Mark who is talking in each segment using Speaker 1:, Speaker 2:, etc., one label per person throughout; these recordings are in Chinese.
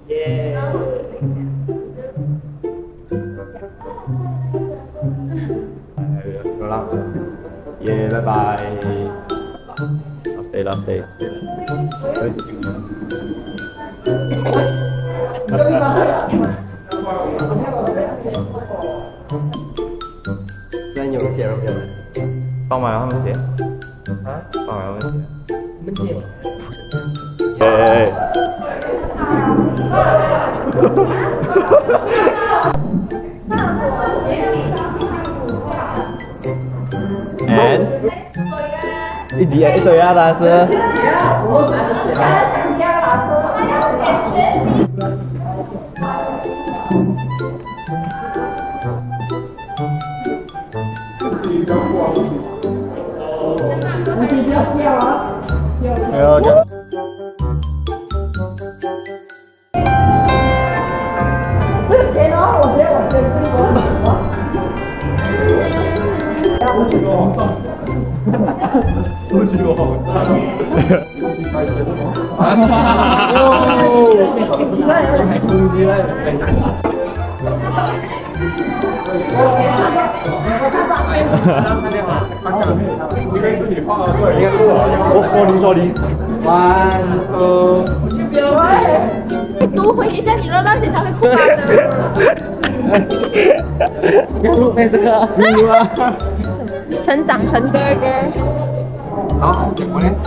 Speaker 1: 耶！好了，耶，拜拜。love day。专有写了没有？放完他们写。啊？放完他们写。你们写。耶！And 一对啊，大师。不要笑啊！没有的。这个钱哦，我觉得我真的恭喜我好伤！我你，1、2，
Speaker 2: 读回一下你的那些他会哭的。
Speaker 1: 那这个，
Speaker 2: 成长成哥哥。
Speaker 1: 好，我呢？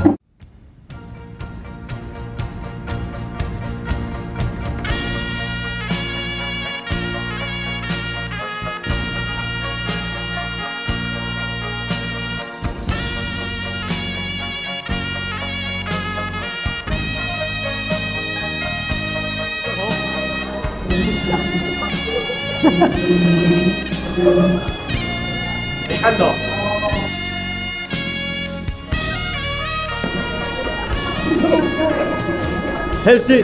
Speaker 1: 没看懂。很细。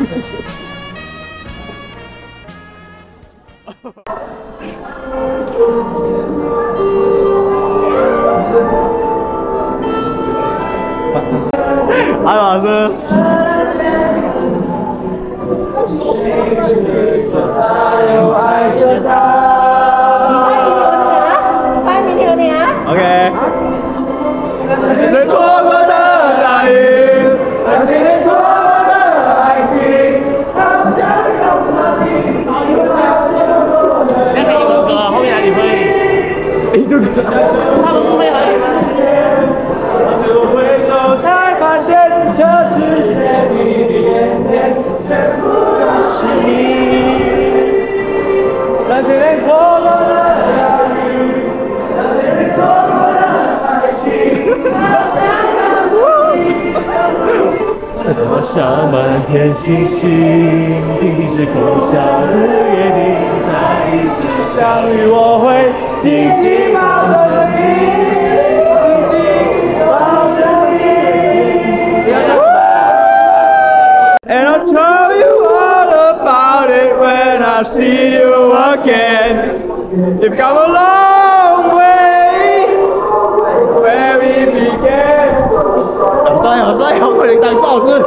Speaker 1: 安老师。OK。谁错过的大雨，还是你错过的爱情？好想拥抱你，那个英文歌后面哪里会？印度歌。他们不会好意思。我回首才发现，这世界里的眼泪，全部都是你。那些年错过的大雨，那些年错过的爱情，好想拥抱你。多少满天星星，毕竟是空想的约定。再一次相遇，我会紧紧抱着你。And I'll tell you all about it when I see you again. You've come a long way, where we began. 好帅，快点当老师。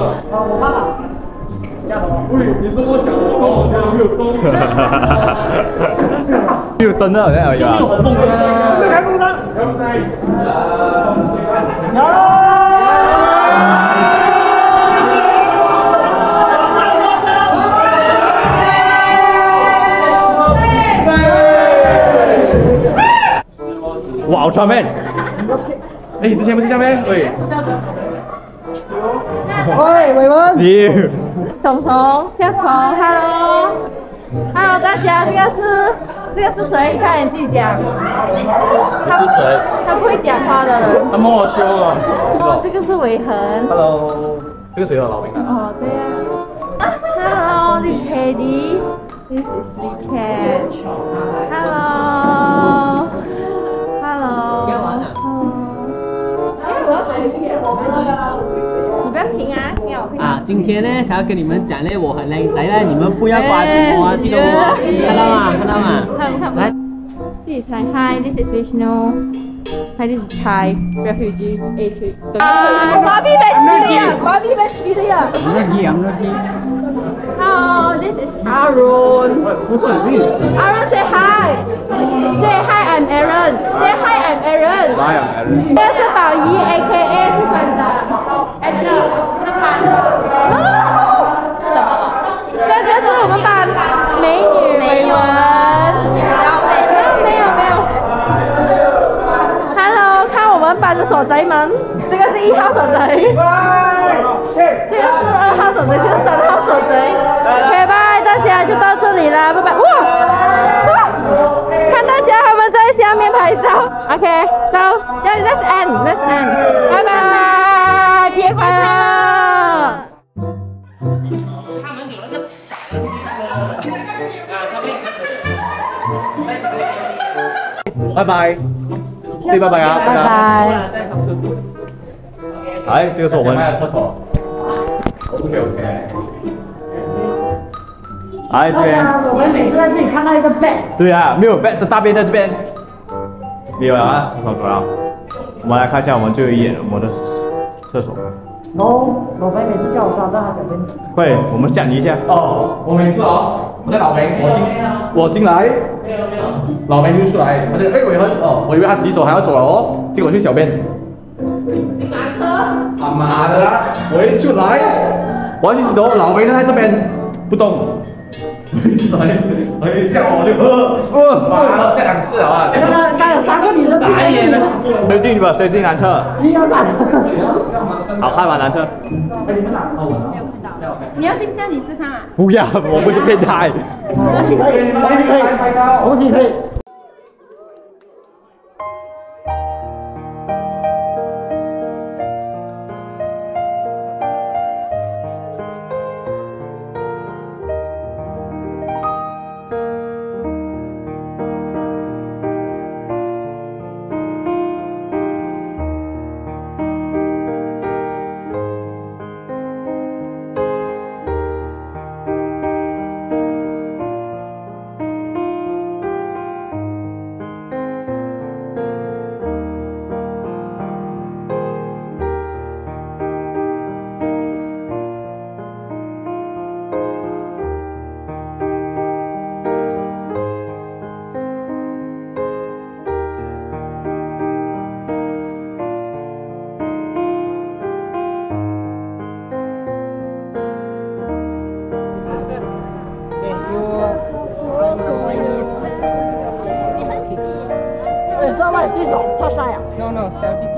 Speaker 1: 我爸爸。喂，你这么讲，我说我没有收。
Speaker 3: 没有灯了，好像有啊。
Speaker 1: 没有红灯。开红灯。
Speaker 3: 哇，Ultraman！
Speaker 1: 哎，之前不是这样咩？喂。
Speaker 4: 喂，伟文。
Speaker 3: 你。
Speaker 2: 彤彤、小彤 ，Hello，Hello， 大家，这个是谁？快点自己讲。
Speaker 3: 他是谁？
Speaker 2: 他不会讲话的人。
Speaker 3: 他摸我胸了。
Speaker 2: 哦，这个是伟恒。
Speaker 1: Hello， 这个谁的老兵啊？
Speaker 2: 哦，对呀。Hello，this is Katie。This is Li Chen。Hello。Hello。要玩啊？我要回去。你不要停啊！你好。
Speaker 4: 啊，今天呢，想要跟你们讲呢，我很靓仔呢，你们不要挂住我啊，记得我，看到吗？看到吗？
Speaker 2: 看。
Speaker 4: 来，
Speaker 2: 自己猜。Hi, this is Vishnu. Hi, this is Thai refugee A3. Bobby experience.
Speaker 4: I'm lucky.
Speaker 2: Hello, this is Aaron. Aaron, say hi. Say hi, I'm Aaron. Say hi, I'm Aaron.
Speaker 3: Hi, I'm Aaron.
Speaker 2: 这是宝仪 AKA 是班长 Andy 是班什么？这是我们班美女美文。你比较没有。Hello， 看我们班的锁贼们，这个是1号锁贼，这个是2号锁贼，这个是3号锁贼。OK， 拜，大家就到这里啦，拜拜。哇！看大家他们在下面拍照。OK，so let's end，拜拜，毕业快乐。
Speaker 1: 拜拜。say 拜拜啊！
Speaker 2: 拜拜。
Speaker 3: 哎，这个是我们
Speaker 1: 厕所。OK。
Speaker 3: 哎，这边。
Speaker 4: 我们每次在这里看到一个 bed。
Speaker 3: 对啊，没有 bed 的大便在这边。没有啊，什么不了？我们来看一下我们最后一眼我们的厕所。
Speaker 4: 老白每次叫我抓到他小便。
Speaker 3: 会，我们吓你一下。
Speaker 1: 哦，我每次我在老兵，我进来，老兵就出来，他就伟恒我以为他洗手还要走了哦，结果去小便。你打车？他妈的啦！我一出来，我要去洗手，老兵在这边不动。我一笑我就妈的下2次了啊！
Speaker 4: 刚有3个女生
Speaker 1: 傻眼了。
Speaker 3: 谁进去吧？谁进男厕？好看吗？男厕？
Speaker 2: 你要进下女士看啊？
Speaker 3: 不要，我不是变态。
Speaker 4: 东西可以。
Speaker 2: No, selfie.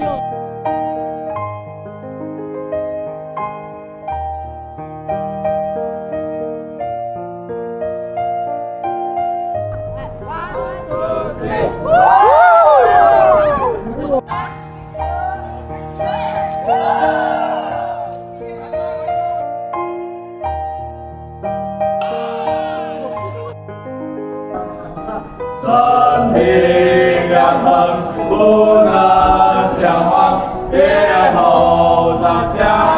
Speaker 1: Sơn Bình Nhạc Hân Bố Na Xiang Hoang Đế Hậu Tràng Xiang